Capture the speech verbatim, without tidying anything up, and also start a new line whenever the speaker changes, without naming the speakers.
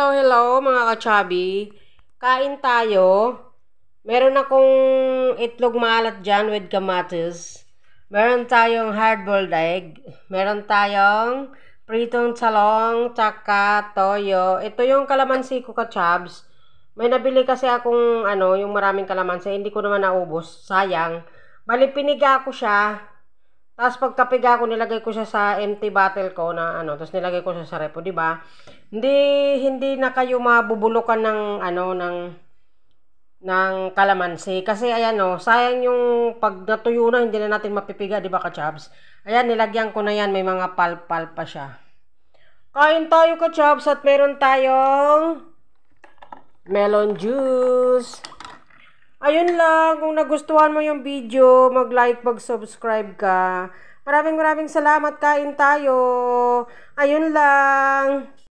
Hello, hello mga kachabi. Kain tayo. Meron akong itlog maalat dyan with kamatis. Meron tayong hard-boiled egg. Meron tayong pritong talong, tsaka toyo. Ito yung kalamansi ko, kachabs. May nabili kasi akong ano, yung maraming kalamansi. Hindi ko naman naubos. Sayang. Bali, piniga ko siya. Tapos pagkapiga ko, nilagay ko siya sa empty bottle ko na ano, tapos nilagay ko siya sa repo, di ba? Hindi hindi na kayo mabubulukan ng ano ng ng kalamansi kasi ayan oh, sayang yung pag natuyo na hindi na natin mapipiga, di ba, kachabs? Ayan, nilagyan ko na yan, may mga palpal pa siya. Kain tayo, kachabs, at meron tayong melon juice. Ayun lang, kung nagustuhan mo yung video, mag-like, mag-subscribe ka. Maraming maraming salamat, kain tayo. Ayun lang.